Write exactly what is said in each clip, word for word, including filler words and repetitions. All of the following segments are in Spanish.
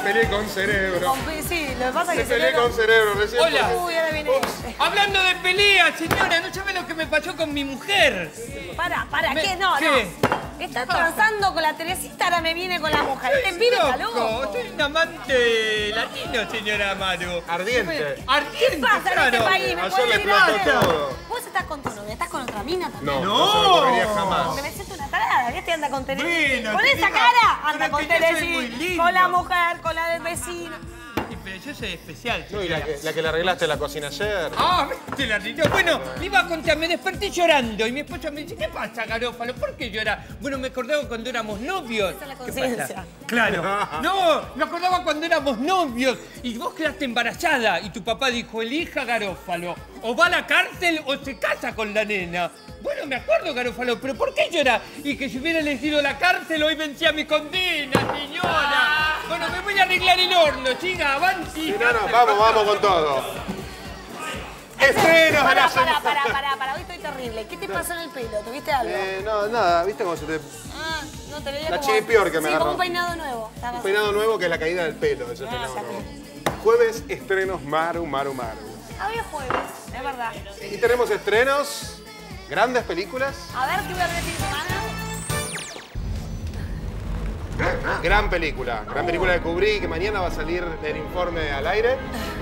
peleé con Cerebro. Sí, lo que pasa es Me que peleé Cerebro... con Cerebro recién. Hola. Uy, ahora viene... Hablando de pelea, señora, ¿no sabe lo que me pasó con mi mujer? Para, para, Me- ¿qué? No, ¿Qué? no. Estás transando con la Teresita, ahora me viene con la mujer. Este pibe está loco. Soy un amante latino, señora Amaro. Ardiente. Ardiente, ¿Qué pasa en claro. este país? ¿Me Ayer puedes le decir explotó algo? todo. ¿Vos estás con tu novia? ¿Estás con otra mina también? No, no se me ocurriría jamás. Porque me siento una tarada, ¿viste? Anda con Teresita. Bueno, con te esa digo, cara, anda pero con que yo soy muy Teresita. lindo. Con la mujer, con la del vecino. Sí, pero yo soy especial, No, y la señora. que, la que le arreglaste en la cocina ayer. Ah, viste la arregló. Bueno, le iba a contar, me desperté llorando y mi esposa me dice, ¿qué pasa, Garófalo? ¿Por qué llora? Bueno, me acordaba cuando éramos novios. Esa es la ¿Qué conciencia. pasa? Claro. No, me acordaba cuando éramos novios y vos quedaste embarazada y tu papá dijo, elija Garófalo, o va a la cárcel o se casa con la nena. Bueno, me acuerdo, Garófalo, pero ¿por qué llora? Y que si hubiera elegido la cárcel hoy vencía mi condena, señora. Bueno, me voy a arreglar el horno, chica, avanti. Sí, no, no, vamos, vamos con todo. Estrenos de Pará, la pará, semana. pará, pará, pará. Hoy estoy terrible. ¿Qué te pasó en el pelo? ¿Tuviste algo? Eh, no, nada, ¿viste cómo se te... Ah, no te veía La como... chiripior que me Sí, agarró. como un peinado nuevo. Estaba- Un peinado nuevo que es la caída del pelo, ese Ah, peinado ya nuevo. Jueves, estrenos Maru, Maru, Maru. Hoy es jueves, es verdad. Y tenemos estrenos, grandes películas, A ver, ¿qué voy a ver el fin de semana? gran película, gran película de Kubrick, que mañana va a salir el informe al aire.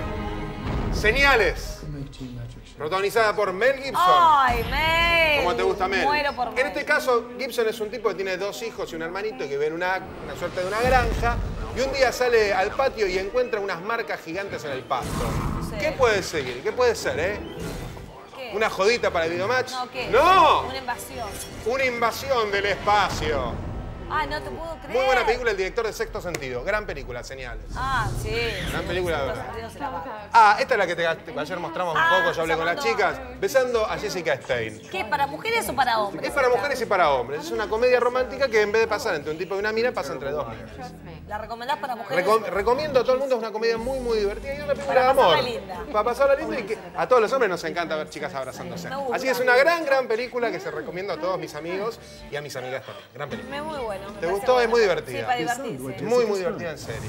Señales, protagonizada por Mel Gibson. ¡Ay, Mel! ¿Cómo te gusta Mel? Muero por Mel. En este caso, Gibson es un tipo que tiene dos hijos y un hermanito que ve en una, una suerte de una granja y un día sale al patio y encuentra unas marcas gigantes en el pasto. Sí. ¿Qué puede seguir? ¿Qué puede ser, eh? ¿Qué? ¿Una jodita para el videomatch? No, ¿qué? ¡No! Una invasión. Una invasión del espacio. Ay, no te puedo creer. Muy buena película, el director de Sexto Sentido. Gran película, Señales. Ah, sí. Gran película, de verdad. Dios se la paga. Ah, esta es la que te, te- ayer mostramos un Ah, poco, yo hablé con las llamando- chicas, besando a Jessica Stein. ¿Qué? ¿Para mujeres o para hombres? Es para mujeres y para hombres. Es una comedia romántica que en vez de pasar entre un tipo y una mina, pasa entre dos minas. ¿La recomendás para mujeres? Recom- recomiendo a todo el mundo, es una comedia muy, muy divertida y es una película Para de amor. pasarla linda. Para pasarla linda y que a todos los hombres nos encanta ver chicas abrazándose. Me gusta. Así que es una gran, gran película que se recomiendo a todos mis amigos y a mis amigas también. Gran película. Me muy bueno. me ¿Te parece gustó? Es bueno. muy divertida. Sí, para divertirse. Muy, muy divertida, en serio.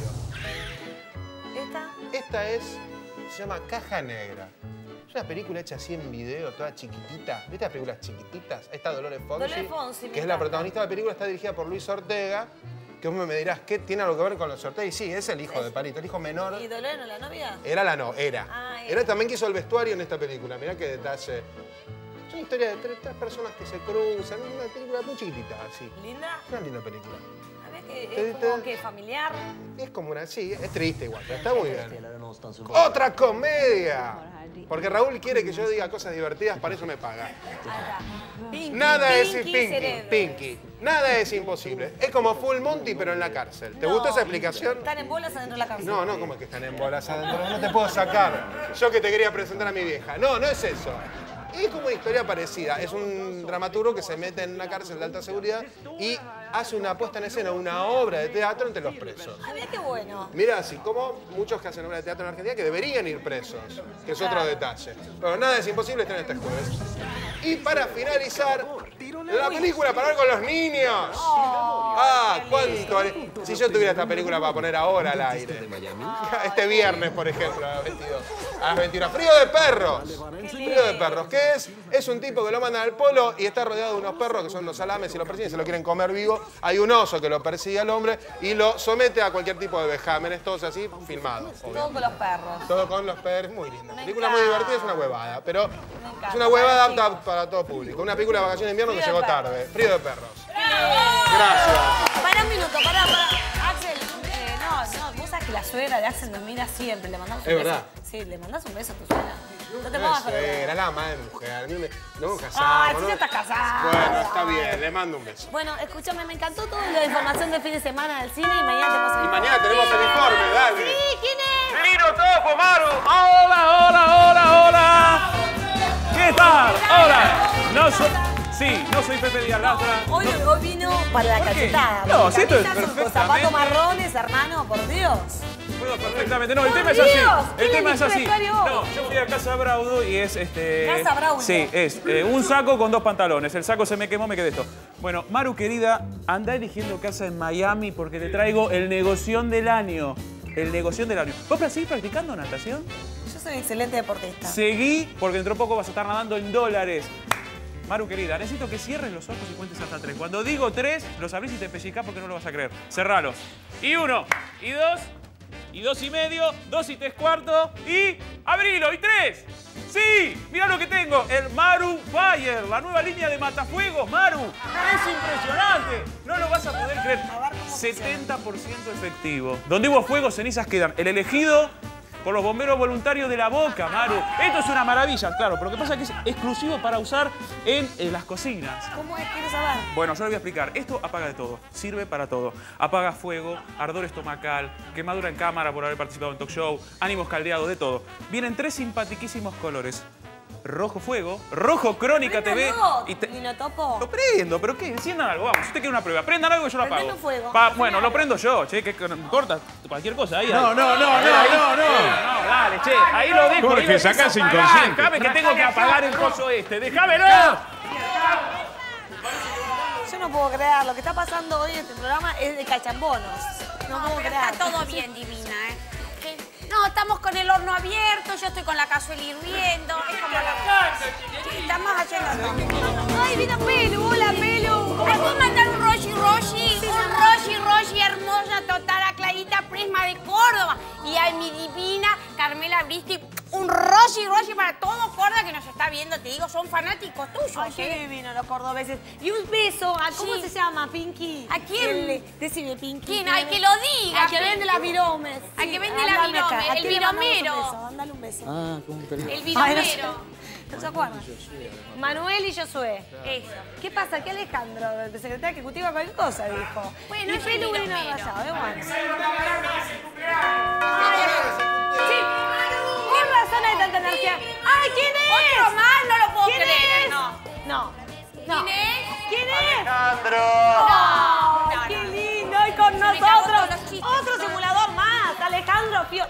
¿Esta? Esta es, se llama Caja Negra. Es una película hecha así en video, toda chiquitita. ¿Viste las películas chiquititas? Esta Dolores Fonsi, Dolores Fonsi, me que es la encanta. protagonista de la película, está dirigida por Luis Ortega. Que vos me dirás, ¿qué tiene algo que ver con los Ortega? Y sí, es el hijo de Palito, el hijo menor. ¿Y Dolores no la novia? Era la no, era. Ah, era. Era también que hizo el vestuario en esta película. Mirá qué detalle. Es una historia de tres, tres personas que se cruzan. Una película muy chiquitita, así. ¿Linda? Una linda película. A ver, que Te- es te- como que familiar. Es como una, sí, es triste igual, pero está muy bien. ¡Otra comedia! Porque Raúl quiere que yo diga cosas divertidas, para eso me paga. Ahí está. Pinky, Nada es Pinky Pinky, Cerebro. Pinky. Nada es imposible. Es como Full Monty, pero en la cárcel. ¿Te No. gustó esa explicación? Están en bolas adentro de la cárcel. No, no, como que están en bolas adentro. No te puedo sacar. Yo que te quería presentar a mi vieja. No, no es eso. Es como una historia parecida. Es un dramaturgo que se mete en una cárcel de alta seguridad y hace una puesta en escena, una obra de teatro entre los presos. Ah, mira qué bueno. Mira, así como muchos que hacen obra de teatro en Argentina que deberían ir presos, que es otro detalle. Pero nada es imposible, están este jueves. Y para finalizar, la película para ver con los niños. Ah, cuánto. ale- Si yo tuviera esta película para poner ahora al aire. Este viernes, por ejemplo, a las veintidós. A las veintiuna. Frío de perros. Frío de perros. ¿Qué es? Es un tipo que lo mandan al polo y está rodeado de unos perros que son los salames y lo persiguen, se lo quieren comer vivo. Hay un oso que lo persigue al hombre y lo somete a cualquier tipo de vejámenes, todos así, filmados. Todo con los perros. Todo con los perros, muy linda. Me Película muy encanta. divertida, es una huevada, pero Me encanta, es una huevada para apta para todo público. Una película de vacaciones de invierno que Frío de llegó perros. tarde. Frío de perros. ¡Bravo! Gracias. Pará un minuto, pará, pará. Axel, eh, no, no, vos sabés que la suegra de Axel nos mira siempre. Le mandamos un Es beso. verdad. Sí, le mandás un beso a tu suegra. No te No pongas es a llorar. suegra, la madre de mujer. a mí me- No nos casamos. Ay, si ¿no? ya estás casada. Bueno, está bien, le mando un beso. Bueno, escúchame, me encantó toda la información del fin de semana del cine y mañana tenemos el Y mañana tenemos el informe, dale. Sí, ¿quién es? Lino Topo, Maru. Hola, hola, hola, hola. ¿Qué tal? Hola. No soy... Sí, no soy Pepe Díaz Lastra. Hoy, hoy vino para la ¿Por qué? cachetada. No, Porque sí, esto es camisas con perfectamente- zapatos marrones, hermano, por Dios. Puedo perfectamente. No, el ¡Por tema es así. Dios! El ¿Quién tema es eligió así. vestuario hoy? No, yo fui a Casa Braudo y es este. Casa Braudo. Sí, es eh, un saco con dos pantalones. El saco se me quemó, me quedé esto. Bueno, Maru querida, anda eligiendo casa en Miami porque te traigo el negoción del año. el negocio del año. ¿Vos seguís practicando natación? Yo soy excelente deportista. Seguí, porque dentro de poco vas a estar nadando en dólares. Maru, querida, necesito que cierres los ojos y cuentes hasta tres. Cuando digo tres, los abrís y te pellizcás porque no lo vas a creer. Cerralos. Y uno, y dos, y dos y medio, dos y tres cuartos, y abrilo, y tres. ¡Sí! Mirá lo que tengo, el Maru Fire, la nueva línea de matafuegos, Maru. ¡Es impresionante! No lo vas a poder creer. setenta por ciento efectivo. Donde hubo fuego, cenizas quedan. El elegido por los bomberos voluntarios de La Boca, Maru. Esto es una maravilla, claro, pero lo que pasa es que es exclusivo para usar en, en las cocinas. ¿Cómo es? Quiero saber. Bueno, yo le voy a explicar. Esto apaga de todo. Sirve para todo. Apaga fuego, ardor estomacal, quemadura en cámara por haber participado en talk show, ánimos caldeados, de todo. Vienen tres simpatiquísimos colores. Rojo fuego, rojo Crónica T V. Y te... Linotopo. Lo prendo, pero ¿qué? Enciendan algo, vamos. Si usted quiere una prueba, prendan algo y yo lo apago. Prendelo fuego. Pa... Bueno, lo prendo yo, che, que corta cualquier cosa ahí. No, ahí. no, no, no, Ahí, no, no. No, dale, che, ahí lo dejo. Jorge, ahí lo- sacás Apagá, inconsciente. Déjame que tengo que apagar el coso este. ¡Déjamelo! Yo no puedo creer. Lo que está pasando hoy en este programa es de cachambonos. No, No, puedo pero creer. está todo bien, divina, ¿eh? Que- No, estamos con el horno abierto, yo estoy con la cazuela hirviendo. Es como la... Sí, estamos haciendo todo. Ay, vino Pelu. Hola, Pelu. ¿Ay, puedo mandar un Roshi Roshi? Un Roshi Roshi hermosa, total, a Clarita Prisma de Córdoba. Y a mi divina Carmela Bristi, un Roshi Roshi para todo Córdoba que nos está viendo. Te digo, son fanáticos tuyos. Ay, qué ¿eh? divino los cordobeses. Y un beso a, ¿cómo Sí. se llama, Pinky? ¿A quién? El- decime, Pinky. ¿Quién? Ay, que lo diga. A que vende las viromes. A que vende Ándale las acá. viromes, ¿A el quién le mandamos viromero. un beso? Ándale un beso. Ah, ¿cómo te El Ay, no, sé. viromero. ¿No se acuerdan? Manuel y Josué. Eso. ¿Qué pasa? Que Alejandro, el secretario ejecutivo, cualquier cosa, dijo. Bueno, y es Pelu el vino viromero. rayado, ¿eh? Bueno. Sí. ¿Qué razón hay tanta energía? ¡Ay, quién es! ¿Otro más? No lo puedo ¿Quién creer. es? No. No. No. ¿Quién es? ¿Quién es? Alejandro. ¡Oh, No, qué no. lindo! Y con Se me cagó todos nosotros, los chistes. otro simulador más, Alejandro Fio.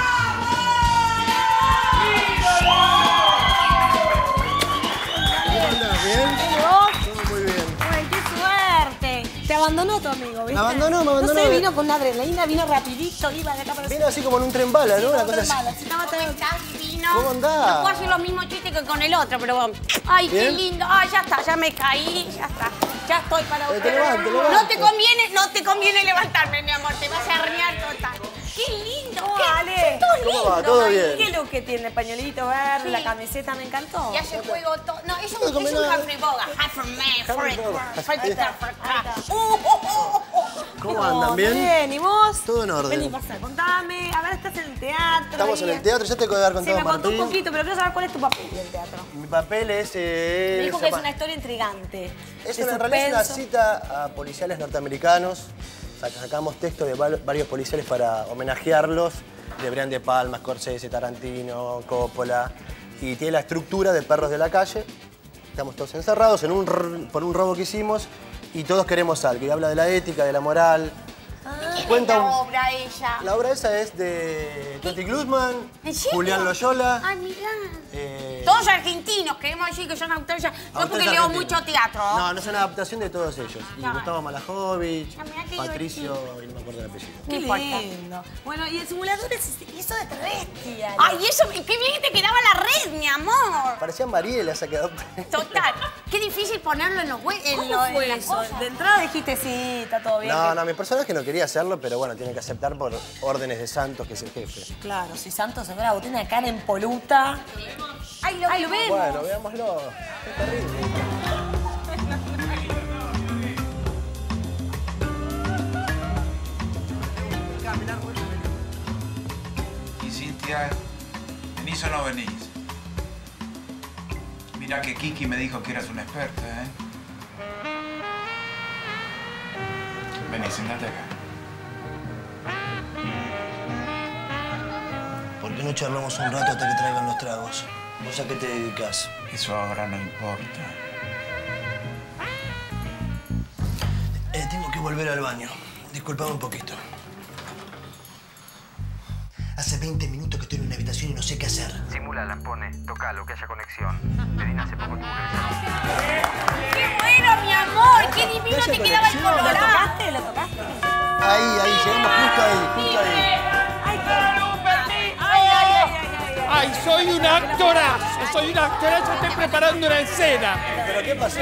¿Cómo andás? ¿Bien? ¿Y vos? Todo muy bien. Ay, qué suerte. Te abandonó tu amigo, ¿viste? Me abandonó, me abandonó. No sé, vino con una adrenalina, vino rapidito, iba de acá para allá. Vino así como en un tren bala, ¿no? Una cosa así. Mala, si estaba ¿Cómo tan- estás, divino? ¿Cómo andás? No puedo hacer los mismos chistes que con el otro, pero bueno. Ay, qué ¿Bien? lindo. Ay, ya está, ya me caí, ya está. Ya estoy para Eh, te usted. levanto, No levanto. te conviene, no te conviene levantarme, mi amor. Te vas a arrear total. Qué lindo. Oh, qué, Ale. son todos ¿Cómo va? lindos, ¿Todo Dani. bien? ¿Qué look que tiene? Pañuelito verde, Sí. la camiseta, me encantó. Y hace juego todo. No, es No, un, es un combinado. Humphrey Bogart. Humphrey Man, Humphrey Fred, Bogart. Fred, Ahí está. Fred, Fred. Uh, uh, uh, uh. ¿Cómo andan? ¿Bien? Bien, ¿y vos? Todo en orden. Vení, pasa, contame. A ver, estás en el teatro. Estamos en ahí. el teatro, ya te voy a dar con Sí, todo me contó un Martín. poquito, pero quiero saber cuál es tu papel en el teatro. Mi papel es... eh, Me dijo se que es llama- una historia intrigante. Es de una, en realidad es una suspenso. cita a policiales norteamericanos. Sac- Sacamos textos de val- varios policiales para homenajearlos. De Brian De Palma, Scorsese, Tarantino, Coppola. Y tiene la estructura de Perros de la Calle. Estamos todos encerrados en un, r- por un robo que hicimos y todos queremos algo. Y habla de la ética, de la moral. ¿Quién Cuenta es la un- obra ella? La obra esa es de Toti Glusman, ¿En serio? Julián Loyola. Ay, mirá. eh, Todos argentinos, queremos decir que son autores. No autores porque leo argentinos. mucho teatro. No, no es una adaptación de todos ellos. Y Claro. Gustavo Malajovic, Ah, mirá qué Patricio, y no me acuerdo el apellido. Qué No importa. lindo. Bueno, y el simulador es eso de terrestre. Ay, eso, qué bien te quedaba la red, mi amor. Parecían Mariela esa que adopté. Total. Qué difícil ponerlo en los hue- en ¿Cómo lo- en fue las eso? cosas. De entrada dijiste sí, está todo bien. No, no, mi personaje no quería hacerlo, pero bueno, tiene que aceptar por órdenes de Santos, que es el jefe. Claro, si Santos es bravo, tiene la cara impoluta. Ay, lo, Ay, lo vemos. Bueno, veámoslo. Qué terrible. Y Cintia, ¿venís o no venís? Mira que Kiki me dijo que eras una experta, ¿eh? Vení, sentate acá. ¿Por qué no charlamos un rato hasta que traigan los tragos? ¿Vos a qué te dedicas? Eso ahora no importa. Eh, tengo que volver al baño. Disculpame un poquito. Hace veinte minutos que estoy en una habitación y no sé qué hacer. Simúlala, pone, tocalo, que haya conexión. Medina hace poco tuvo que ¡Qué bueno, mi amor! ¡Qué divino Esa te quedaba el conexión. ¿Lo colorado! tocaste? ¿Lo tocaste? Ahí, ahí, llegamos justo ahí, justo ahí. soy un actorazo, soy un actorazo, estoy preparando una escena. ¿Pero qué pasó?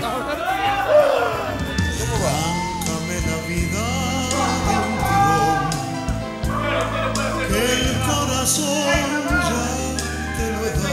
Arráncame la vida de un tirón, que el corazón ya te lo he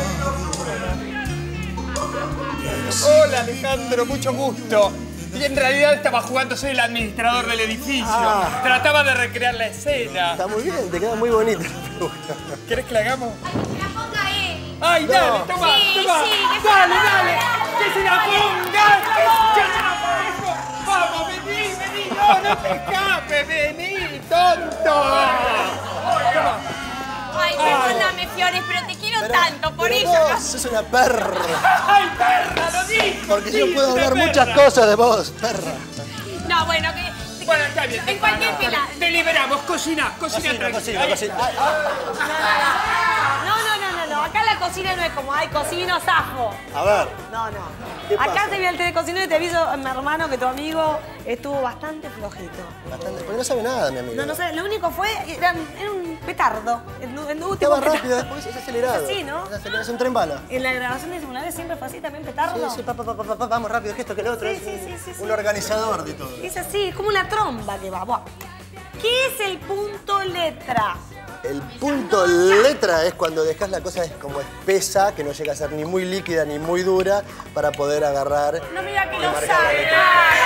dado. Hola Alejandro, mucho gusto. Y en realidad estaba jugando, soy el administrador del edificio. Ah. Trataba de recrear la escena. Está muy bien, te queda muy bonita. ¿Querés que la hagamos? Que la ponga él. ¡Ay, No. dale, toma, Sí, toma! sí, que se ¡Dale, la dale! ponga. ¡Que se la ponga! ¡Que se la ponga! ¡Vamos, vení, vení! ¡No, no te escapes! ¡Vení, tonto! Toma. Ay, perdóname, Fiores, pero te quiero tanto, por Pero eso. vos sos una perra. ¡Ay, perra, lo dijo! Porque yo sí, puedo una hablar perra. muchas cosas de vos, perra. No, no bueno, que... Bueno, está bien. En cualquier pela. Te liberamos, cocina, cocina, Cocina, tranquila. cocina, Ahí. cocina. Ay, ay. No, no, no, no, no. Acá la cocina no es como, ay, cocino, zafo. A ver, No, no. ¿Qué Acá pasa? se ve el té de cocinero y te aviso, mi hermano, que tu amigo estuvo bastante flojito. bastante. Porque no sabe nada, mi amigo. No, no sé, lo único fue, era, era un petardo. El, el último Estaba petardo. rápido, después es acelerado. Sí, ¿no? Es acelerado, es un tren bala. En la grabación de simuladores siempre fue así, también petardo. Sí, sí, pa, pa, pa, pa, pa, vamos rápido, que esto, que lo otro. Sí, es sí, un, sí, sí, sí. un organizador de todo. Es así, es como una tromba que va. Buah. ¿Qué es el punto letra? El punto letra es cuando dejas la cosa como espesa, que no llega a ser ni muy líquida ni muy dura, para poder agarrar. No me diga que y lo marcar la sabe. letra.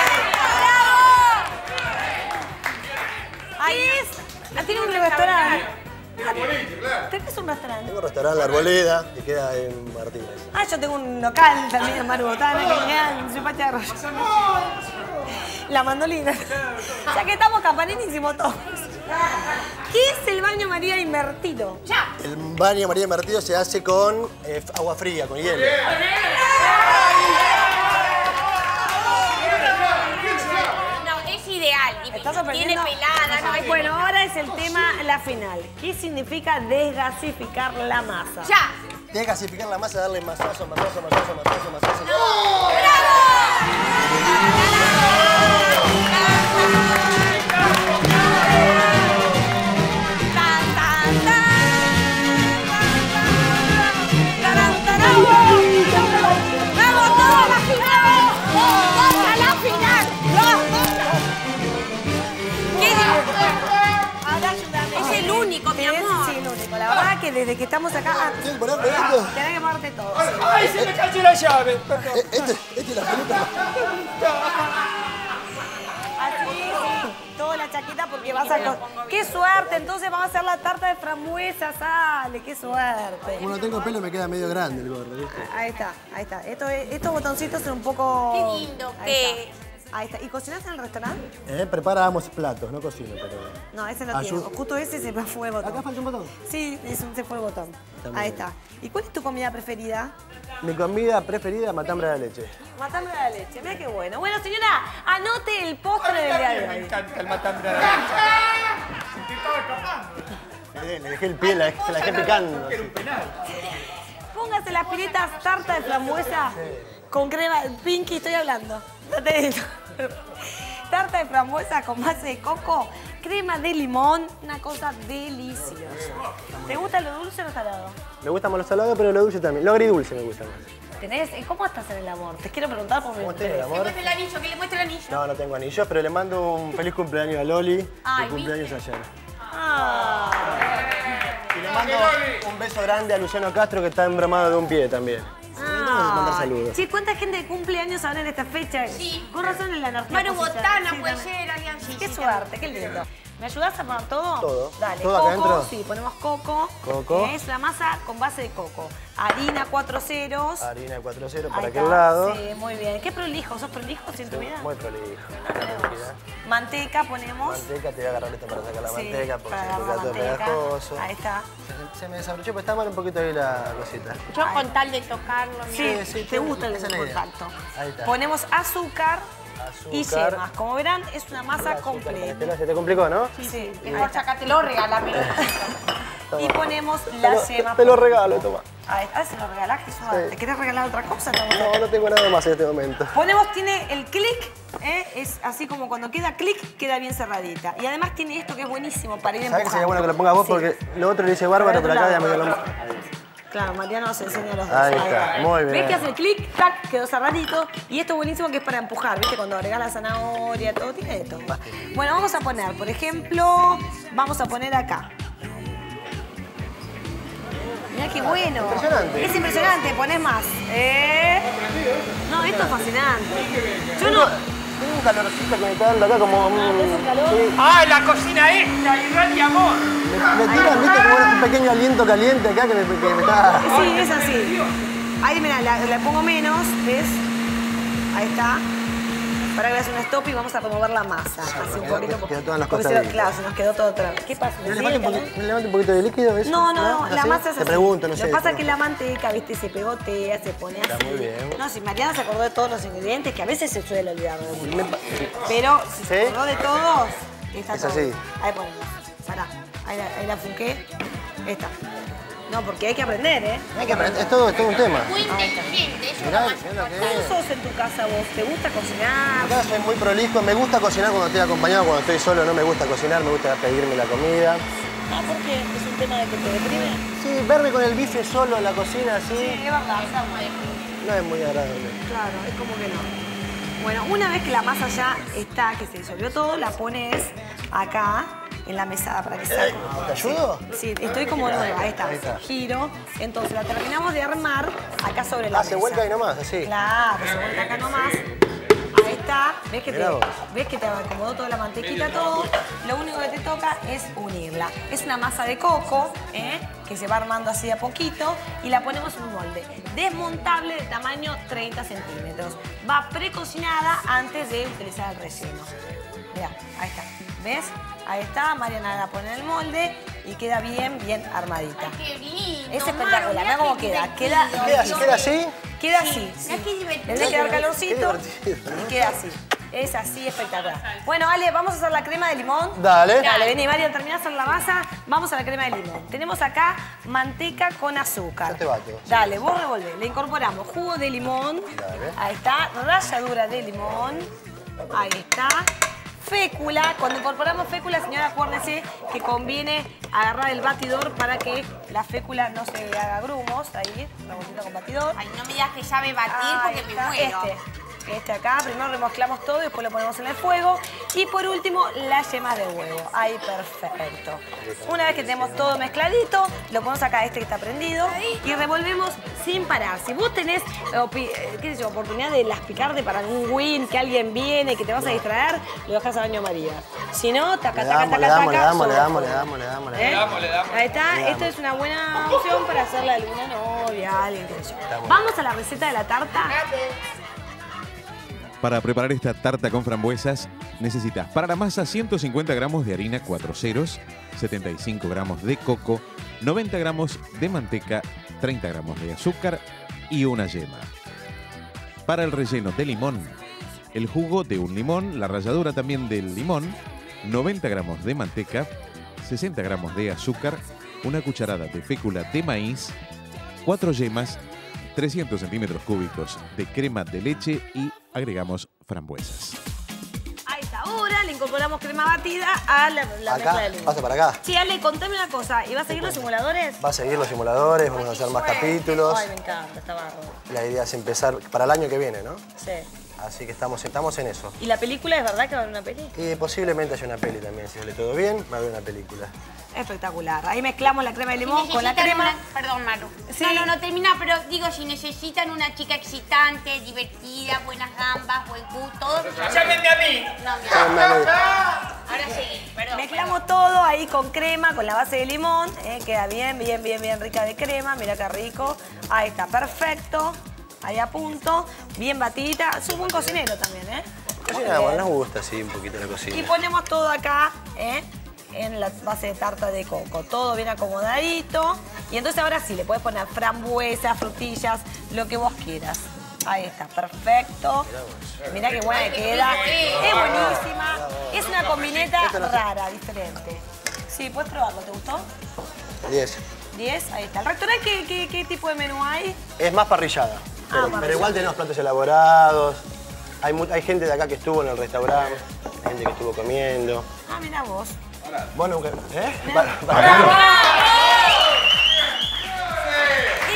¿Qué es? Ah, tiene un restaurante. ¿Tenés un restaurante? Tengo un restaurante La Arboleda, que queda en Martínez. Ah, yo tengo un local también en Maru Botana, que queda en Ciudad de Arroyo. La mandolina. Ya que estamos, Campanini hicimos todo. ¿Qué es el baño María invertido? Ya. El baño María Martillo se hace con eh, agua fría, con hielo. No, es ideal. Y Estás tiene aprendiendo. pelada, no es Bueno, ahora es el tema, la final. ¿Qué significa desgasificar la masa? Ya. Desgasificar la masa, darle masazo, masazo, masazo, masazo, masazo. Tan, tan, tan. Tarán, tarán. ¡Vamos, todos a la final! ¡Todos a la final! ¿Qué Ahora ayúdame. Es el único, mi Tenés- amor. Sí, el único. La verdad que desde que estamos acá... ah, ¿Tienes que ponerme esto? tenés que ponerte todo. ¡Ay, se me cayó la llave! Eh, Este, este es la pelota. Así, sí. Toda la chaqueta porque vas a... co- ¡Qué suerte! Entonces vamos a hacer la tarta de frambuesa, sale. ¡Qué suerte! Como no tengo pelo, me queda medio grande el gorro, ¿viste? Ahí está, ahí está. Esto es- estos botoncitos son un poco... Qué lindo Ahí que está. Ahí está. ¿Y cocinas en el restaurante? Eh, preparamos platos, no cocino, pero... No, ese no Ayuda. tiene. Justo ese se me fue el botón. Acá falta un botón. Sí, es un- se fue el botón. Está muy Ahí bien. está. ¿Y cuál es tu comida preferida? Mi comida preferida, matambre de leche. Matambre de la leche. Mira qué bueno. Bueno, señora, anote el postre del día de Me hoy. encanta el matambre de la leche. Eh, le dejé el pie, la, se la dejé picando. Póngase las piritas tarta de frambuesa con crema. Pinky, estoy hablando. No te digo. Tarta de frambuesa con base de coco, crema de limón, una cosa deliciosa. ¿Te gusta lo dulce o lo salado? Me gusta más lo salado, pero lo dulce también. Lo agridulce me gusta más. ¿Tenés, ¿Cómo estás en el amor? Te quiero preguntar por mi ¿Cómo estás, el le amor? muestre el anillo, que le muestre el anillo. No, no tengo anillos, pero le mando un feliz cumpleaños a Loli. Ay, que cumpleaños ayer. Ah. Y le mando un beso grande a Luciano Castro, que está embromado de un pie también. Sí, le tengo que mandar saludos. Sí, ¿cuánta gente cumple años ahora en esta fecha? Sí. Con razón en la energía Maru positiva. Botana, Sí, puede también. ser, Alianza. Qué suerte, qué lindo. ¿Me ayudás a poner todo? Todo. Dale, ¿Todo acá coco, adentro? sí, ponemos coco. Coco. Que es la masa con base de coco. Harina cuatro ceros. Harina de cuatro cero Ahí para está. aquel lado. Sí, muy bien. ¿Qué prolijo? ¿Sos prolijo en tu vida? Muy prolijo. Manteca ponemos. Manteca, te voy a agarrar esto para sacar la Sí, manteca, porque para se agarrar queda todo manteca. pegajoso. Ahí está. Se, se me desabrochó, pero está mal un poquito ahí la cosita. Yo con tal de tocarlo, Sí, mira. sí, te gusta el esa es la idea. contacto. Ahí está. Ponemos azúcar, y Azúcar. yemas. Como verán, es una masa Azúcar, completa. Estela, se te complicó, ¿no? Sí, sí. Mejor sacátelo, regálamelo. Y ponemos Te lo- las yemas. Te lo regalo, toma. Ahí está, se lo regalás, qué suerte. Sí. ¿Querés regalar otra cosa? No, No, no tengo nada más en este momento. Ponemos, tiene el clic, ¿eh? Es así como cuando queda clic, queda bien cerradita. Y además tiene esto que es buenísimo para ir ¿Sabes que empujando. sería bueno que lo pongas vos? Sí. Porque lo otro le dice bárbaro, Por pero otro acá ya lado. me lo... Claro, Mariano nos enseña los dos. Ahí está, muy bien. ¿Ves que hace clic, tac, quedó cerradito? Y esto es buenísimo que es para empujar, ¿viste? Cuando agregás la zanahoria, todo, tiene de todo. Bueno, vamos a poner, por ejemplo, vamos a poner acá. Mirá qué bueno. Impresionante. Es impresionante, ponés más. ¿Eh? No, esto es fascinante. Yo no... Tengo un calorcito que me está dando acá como... ¿Hace un calor? Sí. ¡Ah, la cocina esta! ¡Irradia amor! Me, me tiran, viste, como un pequeño aliento caliente acá que me, que me está... Sí, es así. Ahí, mira, la, la pongo menos, ¿ves? Ahí está. Para que veas un stop y vamos a remover la masa. Así un Quedó- poquito. quedó todas las porque se- costaditas. Claro, se nos quedó todo atrás. ¿Qué pasa? ¿Me ¿Sí, levanta un, calor? poquito, ¿Me levanta un poquito de líquido? ¿Eso? No, no, no, la ¿Así? masa es así. Te pregunto, no sé. Lo que pasa es que no. la manteca, viste, se pegotea, se pone así. Está muy bien. No, si Mariana se acordó de todos los ingredientes, que a veces se suele olvidar de uno. Pero si se ¿Sí? acordó de todos, está Es todo. así. Ahí ponemos. Pará, ahí la, ahí la funqué. Esta. No, porque hay que aprender, ¿eh? Hay que aprender, es todo, es todo un tema. Muy inteligente, eso Mirá, es lo más mirá lo que ¿Cómo es. sos en tu casa vos? ¿Te gusta cocinar? Acá soy muy prolijo, me gusta cocinar cuando estoy acompañado, cuando estoy solo no me gusta cocinar, me gusta pedirme la comida. Ah, ¿por qué? ¿Es un tema de que te deprime? Sí, verme con el bife solo en la cocina así, Sí, es verdad. no es muy agradable. Claro, es como que no. Bueno, una vez que la masa ya está, que se disolvió todo, la pones acá en la mesada para que sea como... ¿Te ayudo? Sí, estoy como nueva, ahí está. Ahí está. Giro. Entonces la terminamos de armar acá sobre la Ah, mesa. se vuelca ahí nomás, así. Claro, se vuelca acá nomás. Ahí está. ¿Ves que, te, Mirá vos. ¿Ves que te acomodó toda la mantequita, todo? Lo único que te toca es unirla. Es una masa de coco, ¿eh? Que se va armando así de a poquito y la ponemos en un molde desmontable de tamaño treinta centímetros. Va precocinada antes de utilizar el relleno. Mirá, ahí está. ¿Ves? Ahí está, Mariana la pone en el molde y queda bien, bien armadita. Qué lindo. Es Maru, espectacular, mirá mirá cómo qué queda. divertido. Queda, ¿Queda así? ¿Queda así? Queda así, sí. Mirá qué divertido. Le debe quedar calorcito Qué divertido, ¿no? y queda así. Es así espectacular. Bueno, Ale, vamos a hacer la crema de limón. Dale. Dale, vení, Marian, termina de hacer la masa. Vamos a la crema de limón. Tenemos acá manteca con azúcar. Yo te bato, sí. Dale, vos revolvé. Le incorporamos jugo de limón. Dale. Ahí está. Ralladura de limón. Ahí está. Fécula. Cuando incorporamos fécula, señora, acuérdese que conviene agarrar el batidor para que la fécula no se haga grumos. Ahí, revolviendo con batidor. Ay, no me digas que sabe batir Ahí porque me está, muero. Este. Este acá, primero remezclamos todo y después lo ponemos en el fuego. Y por último, la yema de huevo. Ahí, perfecto. Una vez que tenemos todo mezcladito, lo ponemos acá, este que está prendido, y revolvemos sin parar. Si vos tenés opi- qué sé yo, oportunidad de las picarte para algún win, que alguien viene, que te vas a distraer, lo dejás a baño María. Si no, taca, Le taca, damos, taca, le damos, taca, le damos, sobre le damos, el le fuego. damos, le damos, le ¿Eh? damos. Le damos. Ahí está, Le esto damos. es una buena opción para hacerle a alguna novia, a alguien, qué sé yo. Vamos a la receta de la tarta. Para preparar esta tarta con frambuesas necesitas para la masa ciento cincuenta gramos de harina cuatro ceros, setenta y cinco gramos de coco, noventa gramos de manteca, treinta gramos de azúcar y una yema. Para el relleno de limón, el jugo de un limón, la ralladura también del limón, noventa gramos de manteca, sesenta gramos de azúcar, una cucharada de fécula de maíz, cuatro yemas, trescientos centímetros cúbicos de crema de leche y agregamos frambuesas. A esta hora le incorporamos crema batida a la, la mezcla Acá, de limón. pasa para acá. Sí, Ale, contame una cosa. ¿Y vas a seguir los simuladores? Va a seguir los simuladores, vamos a hacer más capítulos. Ay, me encanta, está bárbaro. La idea es empezar para el año que viene, ¿no? Sí. Así que estamos, estamos en eso. ¿Y la película es verdad que va a haber una peli? Y posiblemente haya una peli también, si sale todo bien, va a haber una película. Espectacular. Ahí mezclamos la crema de Si limón con la necesitan crema. una- Perdón, Maru. Sí. No, no, no termina, pero digo, si necesitan una chica excitante, divertida, buenas gambas, buen gusto, todo. ¡Llámenme a mí! No, mira. Llámenme a mí. Ahora sí, perdón. Mezclamos todo ahí con crema, con la base de limón. eh, queda bien, bien, bien, bien rica de crema. Mira qué rico. Ahí está, perfecto. Ahí a punto. Bien batidita. Es un buen cocinero también, ¿eh? Cocinamos, nos gusta, sí, un poquito la Y cocina. ponemos todo acá, ¿eh? En la base de tarta de coco. Todo bien acomodadito. Y entonces ahora sí, le puedes poner frambuesas, frutillas, lo que vos quieras. Ahí está, perfecto. Mirá qué buena que queda. Es buenísima. Es una combineta rara, diferente. Sí, puedes probarlo, ¿te gustó? diez. diez, ahí está. ¿El restaurante qué, qué, qué tipo de menú hay? Es más parrillada. Pero, parrillada. pero igual tenemos platos elaborados. Hay, mu- hay gente de acá que estuvo en el restaurante, hay gente que estuvo comiendo. Ah, mira vos. Vos nunca... ¿Eh? Para- para-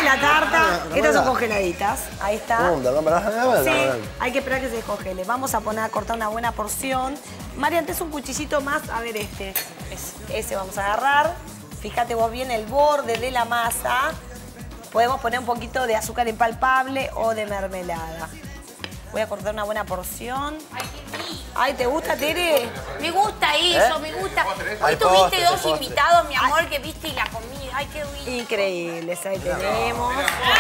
la tarta. Ah, Estas son ah. congeladitas. Ahí está. Mm, la cámara, la cámara, Sí, la cámara. hay que esperar que se descongele. Vamos a poner a cortar una buena porción. Marian, ¿tenés un cuchillito más? A ver este. Ese, ese vamos a agarrar. Fíjate vos bien el borde de la masa. Podemos poner un poquito de azúcar impalpable o de mermelada. Voy a cortar una buena porción. Ay, ¿te gusta, Tere? Me gusta eso, ¿Eh? me gusta. Hay Hoy tuviste postre, dos hay postre. invitados, mi amor, que viste y la comida. Ay, qué rico. Increíbles, ahí tenemos.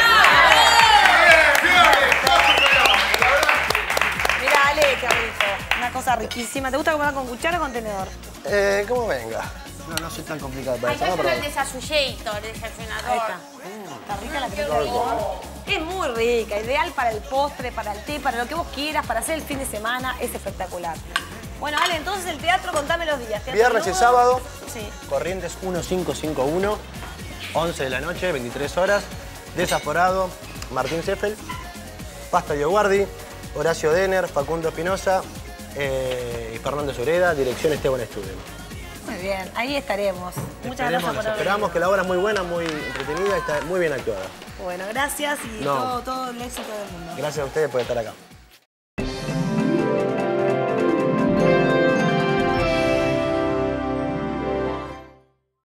Mira, Ale, qué rico. Una cosa riquísima. ¿Te gusta comer con cuchara o con tenedor? Eh, ¿cómo venga? No, no soy tan complicado para Ay, eso, ¿no? cállame Pero... el desayunator, el desayunador. Ahí está. Está rica la crema de limón. Es muy rica, ideal para el postre, para el té, para lo que vos quieras, para hacer el fin de semana, es espectacular. Bueno, Ale, entonces el teatro, contame los días. ¿Teatro Viernes y Nudo? sábado, Sí. Corrientes quince cincuenta y uno, once de la noche, veintitrés horas, Desaforado, Martín Seffel, Pasta Dioguardi, Horacio Denner, Facundo Espinosa eh, y Fernando Sureda, dirección Esteban Estudio. Muy bien, ahí estaremos. Muchas Esperemos, gracias por nos haber esperamos venido. que la obra es muy buena, muy entretenida y está muy bien actuada. Bueno, gracias y No. todo, todo el éxito del mundo. Gracias a ustedes por estar acá.